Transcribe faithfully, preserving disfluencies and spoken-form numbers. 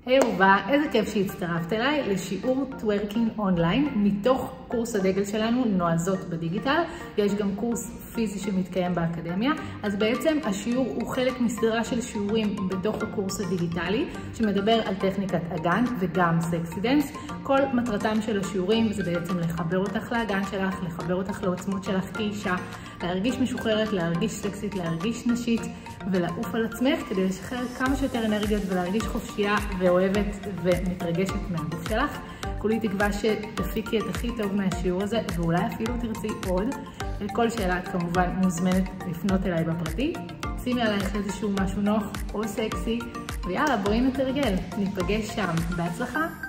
היי אהובה, איזה כיף שהצטרפת אליי לשיעור טוורקינג אונליין מתוך קורס הדגל שלנו, נועזות בדיגיטל. יש גם קורס פיזי שמתקיים באקדמיה, אז בעצם השיעור הוא חלק מסדרה של שיעורים בתוך הקורס הדיגיטלי שמדבר על טכניקת אגן וגם סקסי דנס. כל מטרתם של השיעורים זה בעצם לחבר אותך לאגן שלך, לחבר אותך לעוצמות שלך כאישה, להרגיש משוחררת, להרגיש סקסית, להרגיש נשית ולעוף על עצמך כדי לשחרר כמה שיותר אנרגיות ולהרגיש חופשייה ואוהבת ומתרגשת מהגוף שלך. כולי תקווה שתפיקי את הכי טוב מהשיעור הזה ואולי אפילו תרצי עוד. לכל שאלה את כמובן מוזמנת לפנות אליי בפרטי. שימי עלייך איזשהו משהו נוח או סקסי ויאללה בואי נתרגל, ניפגש שם. בהצלחה!